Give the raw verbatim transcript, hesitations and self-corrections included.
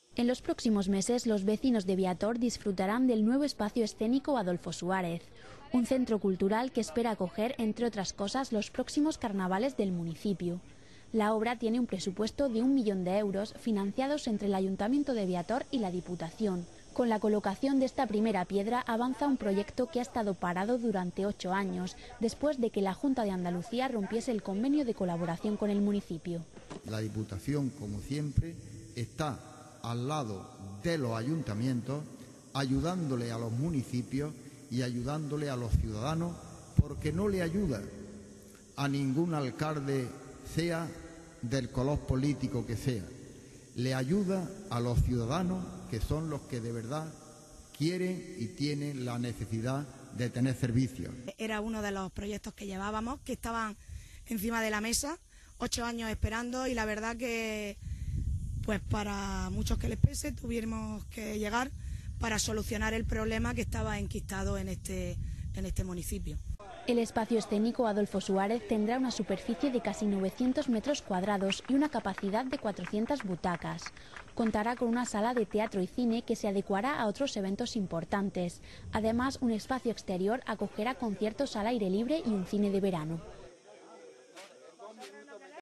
En los próximos meses, los vecinos de Viator disfrutarán del nuevo espacio escénico Adolfo Suárez, un centro cultural que espera acoger, entre otras cosas, los próximos carnavales del municipio. La obra tiene un presupuesto de un millón de euros, financiados entre el Ayuntamiento de Viator y la Diputación. Con la colocación de esta primera piedra avanza un proyecto que ha estado parado durante ocho años, después de que la Junta de Andalucía rompiese el convenio de colaboración con el municipio. La Diputación, como siempre, está al lado de los ayuntamientos, ayudándole a los municipios y ayudándole a los ciudadanos, porque no le ayuda a ningún alcalde, sea del color político que sea. Le ayuda a los ciudadanos, que son los que de verdad quieren y tienen la necesidad de tener servicios. Era uno de los proyectos que llevábamos, que estaban encima de la mesa, ocho años esperando, y la verdad que pues para muchos que les pese tuvimos que llegar para solucionar el problema que estaba enquistado en este, en este municipio. El espacio escénico Adolfo Suárez tendrá una superficie de casi novecientos metros cuadrados y una capacidad de cuatrocientas butacas. Contará con una sala de teatro y cine que se adecuará a otros eventos importantes. Además, un espacio exterior acogerá conciertos al aire libre y un cine de verano.